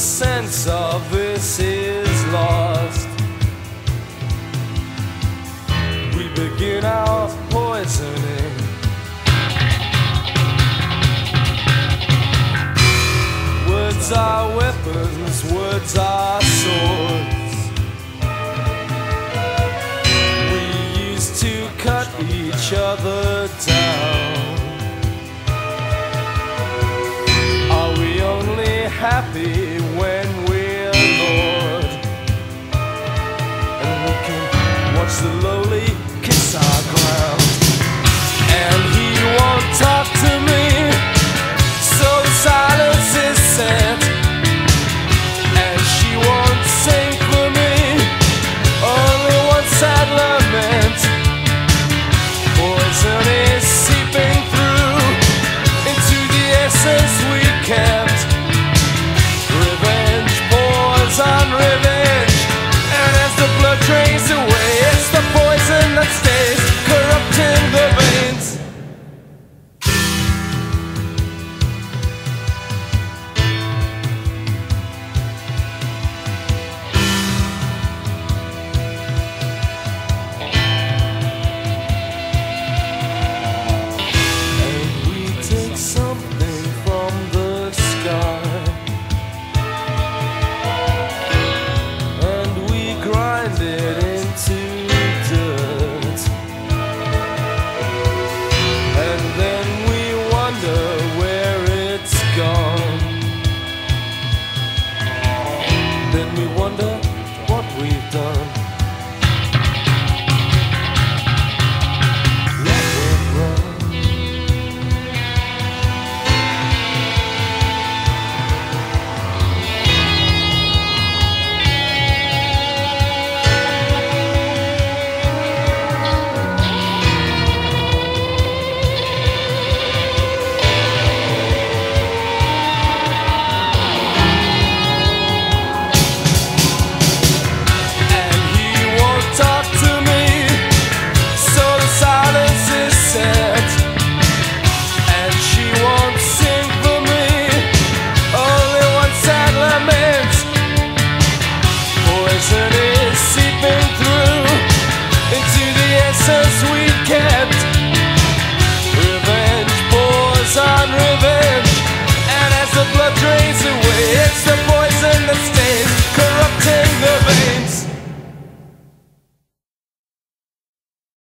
sense of this is lost. We begin our poisoning. Words are weapons, words are swords. We used to cut each other down. Are we only happy when we're Lord? And we can watch the low